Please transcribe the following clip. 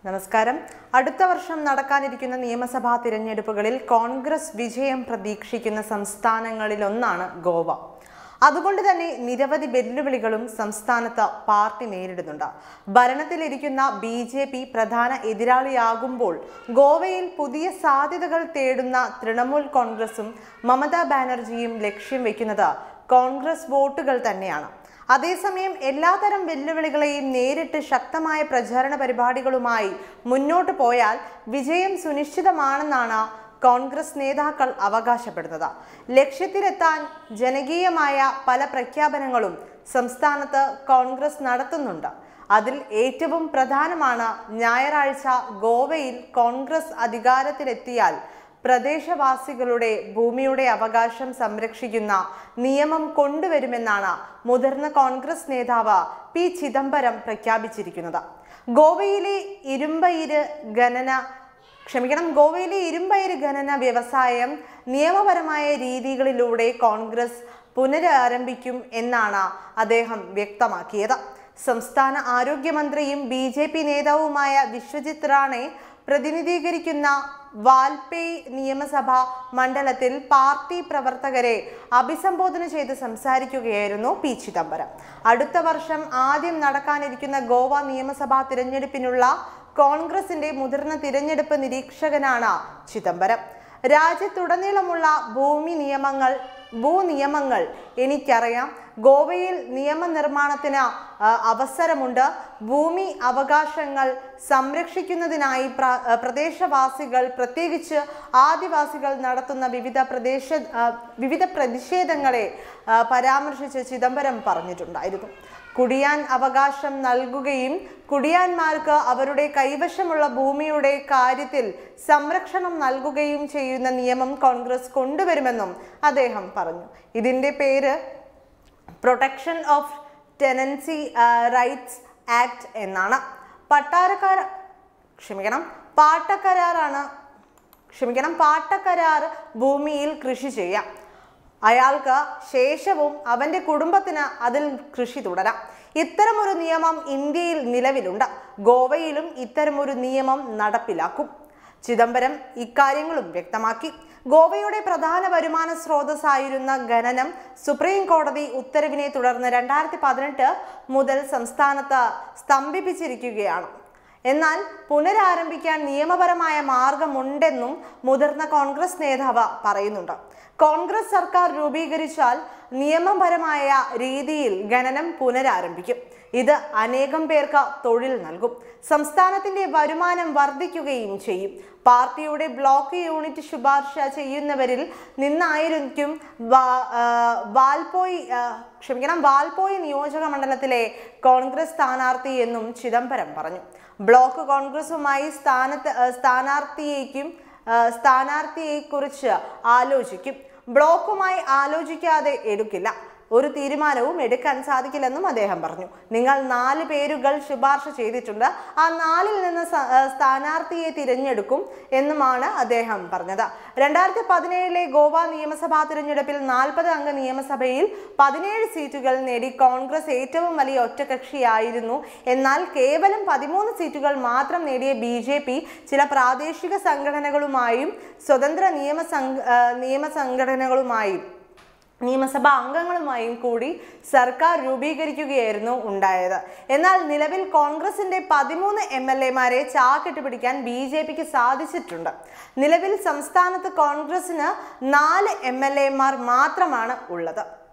നമസ്കാരം. അടുത്ത വർഷം നടക്കാനിരിക്കുന്ന നിയമസഭാ തിരഞ്ഞെടുപ്പുകളിൽ കോൺഗ്രസ് വിജയം പ്രതീക്ഷിക്കുന്ന സംസ്ഥാനങ്ങളിലൊന്നാണ് ഗോവ. അതുകൊണ്ട് തന്നെ നിരവധി വെല്ലുവിളികളും സംസ്ഥാനത്ത് പാർട്ടി നേരിടുന്നുണ്ട്. ഭരണത്തിലിരിക്കുന്ന BJP പ്രധാന എതിരാളിയാകുമ്പോൾ ഗോവയിൽ പുതിയ സാധ്യതകൾ തേടുന്ന തൃണമൂൽ കോൺഗ്രസും മമതാ ബാനർജിയും ലക്ഷ്യം വെക്കുന്നത് കോൺഗ്രസ് വോട്ടുകൾ തന്നെയാണ്. അതേസമയം എല്ലാതരം വെല്ലുവിളികളെയും നേരിട്ട് ശക്തമായ പ്രചാരണ പരിപാടികളുമായി മുന്നോട്ട് പോയാൽ വിജയം സുനിശ്ചിതമാണെന്നാണ് കോൺഗ്രസ് നേതാക്കൾ അവകാശപ്പെടുന്നത്. ലക്ഷ്യത്തിലെത്താൻ ജനകീയമായ പല പ്രഖ്യാപനങ്ങളും സംസ്ഥാനത്ത് കോൺഗ്രസ് നടത്തുന്നുണ്ട്. അതിൽ ഏറ്റവും പ്രധാനമാണ് ഞായറാഴ്ച ഗോവയിൽ കോൺഗ്രസ് അധികാരത്തിലെത്തിയാൽ പ്രദേശവാസികളുടെ ഭൂമിയുടെ അവകാശം സംരക്ഷിക്കുന്ന നിയമം കൊണ്ടുവരുമെന്നാണ് മുതിർന്ന കോൺഗ്രസ് നേതാവ് P. ചിദംബരം പ്രഖ്യാപിച്ചിരിക്കുന്നത്. ഗോവയിലെ ഇരുമ്പയിര് ഖനന വ്യവസായം നിയമപരമായ രീതികളിലൂടെ കോൺഗ്രസ് പുനരാരംഭിക്കും എന്നാണ് അദ്ദേഹം വ്യക്തമാക്കിയത്. സംസ്ഥാന ആരോഗ്യമന്ത്രിയും BJP നേതാവുമായ വിശ്വജിത് റാണെ പ്രതിനിധീകരിക്കുന്ന വാൽപേയ് നിയമസഭാ മണ്ഡലത്തിൽ പാർട്ടി പ്രവർത്തകരെ അഭിസംബോധന ചെയ്ത് സംസാരിക്കുകയായിരുന്നു P. ചിദംബരം. അടുത്ത വർഷം ആദ്യം നടക്കാനിരിക്കുന്ന ഗോവ നിയമസഭാ തിരഞ്ഞെടുപ്പിനുള്ള കോൺഗ്രസിന്റെ മുതിർന്ന തിരഞ്ഞെടുപ്പ് നിരീക്ഷകനാണ് ചിദംബരം. രാജ്യത്തുടനീളമുള്ള ഭൂനിയമങ്ങൾ എനിക്കറിയാം. ഗോവയിൽ നിയമനിർമ്മാണത്തിന് അവസരമുണ്ട്. ഭൂമി അവകാശങ്ങൾ സംരക്ഷിക്കുന്നതിനായി പ്രദേശവാസികൾ, പ്രത്യേകിച്ച് ആദിവാസികൾ നടത്തുന്ന വിവിധ പ്രതിഷേധങ്ങളെ പരാമർശിച്ച് ചിദംബരം പറഞ്ഞിട്ടുണ്ടായിരുന്നു. കുടിയാൻ അവകാശം നൽകുകയും കുടിയാന്മാർക്ക് അവരുടെ കൈവശമുള്ള ഭൂമിയുടെ കാര്യത്തിൽ സംരക്ഷണം നൽകുകയും ചെയ്യുന്ന നിയമം കോൺഗ്രസ് കൊണ്ടുവരുമെന്നും അദ്ദേഹം പറഞ്ഞു. ഇതിന്റെ പേര് protection of tenancy rights act എന്നാണ്. പാട്ടക്കരാർ ഭൂമിയിൽ കൃഷി ചെയ്യാം. അയാൾക്ക് ശേഷവും അവന്റെ കുടുംബത്തിന് അതിൽ കൃഷി തുടരാം. ഇത്തരമൊരു നിയമം ഇന്ത്യയിൽ നിലവിലുണ്ട്. ഗോവയിലും ഇത്തരമൊരു നിയമം നടപ്പിലാക്കും. ചിദംബരം ഇക്കാര്യങ്ങളും വ്യക്തമാക്കി. ഗോവയുടെ പ്രധാന വരുമാന സ്രോതസ്സായിരുന്ന ഖനനം സുപ്രീം കോടതി ഉത്തരവിനെ തുടർന്ന് 2018 മുതൽ സംസ്ഥാനത്ത് സ്തംഭിപ്പിച്ചിരിക്കുകയാണ്. എന്നാൽ പുനരാരംഭിക്കാൻ നിയമപരമായ മാർഗമുണ്ടെന്നും മുതിർന്ന കോൺഗ്രസ് നേതാവ് പറയുന്നുണ്ട്. കോൺഗ്രസ് സർക്കാർ രൂപീകരിച്ചാൽ നിയമപരമായ രീതിയിൽ ഖനനം പുനരാരംഭിക്കും. ഇത് അനേകം പേർക്ക് തൊഴിൽ നൽകും. സംസ്ഥാനത്തിന്റെ വരുമാനം വർദ്ധിക്കുകയും ചെയ്യും. പാർട്ടിയുടെ ബ്ലോക്ക് യൂണിറ്റ് ശുപാർശ ചെയ്യുന്നവരിൽ നിന്നായിരിക്കും വാൽപോയ് നിയോജക മണ്ഡലത്തിലെ കോൺഗ്രസ് സ്ഥാനാർത്ഥി എന്നും ചിദംബരം പറഞ്ഞു. ബ്ലോക്ക് കോൺഗ്രസുമായി സ്ഥാനാർത്ഥിയെക്കുറിച്ച് ആലോചിക്കും. ബ്ലോക്കുമായി ആലോചിക്കാതെ എടുക്കില്ല. ഒരു തീരുമാനവും എടുക്കാൻ സാധിക്കില്ലെന്നും അദ്ദേഹം പറഞ്ഞു. നിങ്ങൾ 4 പേരുകൾ ശുപാർശ ചെയ്തിട്ടുണ്ട്. ആ 4-ൽ നിന്ന് സ്ഥാനാർത്ഥിയെ തിരഞ്ഞെടുക്കും എന്നുമാണ് അദ്ദേഹം പറഞ്ഞത്. 2017 ഗോവ നിയമസഭാ തിരഞ്ഞെടുപ്പിൽ 40 അംഗ നിയമസഭയിൽ 17 സീറ്റുകൾ നേടി കോൺഗ്രസ് ഏറ്റവും വലിയ ഒറ്റകക്ഷിയായിരുന്നു. എന്നാൽ കേവലം 13 സീറ്റുകൾ മാത്രം നേടിയ BJP ചില പ്രാദേശിക സംഘടനകളുമായും സ്വതന്ത്ര നിയമസഭാ അംഗങ്ങളുമായും കൂടി സർക്കാർ രൂപീകരിക്കുകയായിരുന്നു ഉണ്ടായത്. എന്നാൽ നിലവിൽ കോൺഗ്രസിന്റെ 13 MLA-മാരെ ചാക്കിട്ട് പിടിക്കാൻ BJPക്ക് സാധിച്ചിട്ടുണ്ട്. നിലവിൽ സംസ്ഥാനത്ത് കോൺഗ്രസിന് 4 MLA-മാർ മാത്രമാണ് ഉള്ളത്.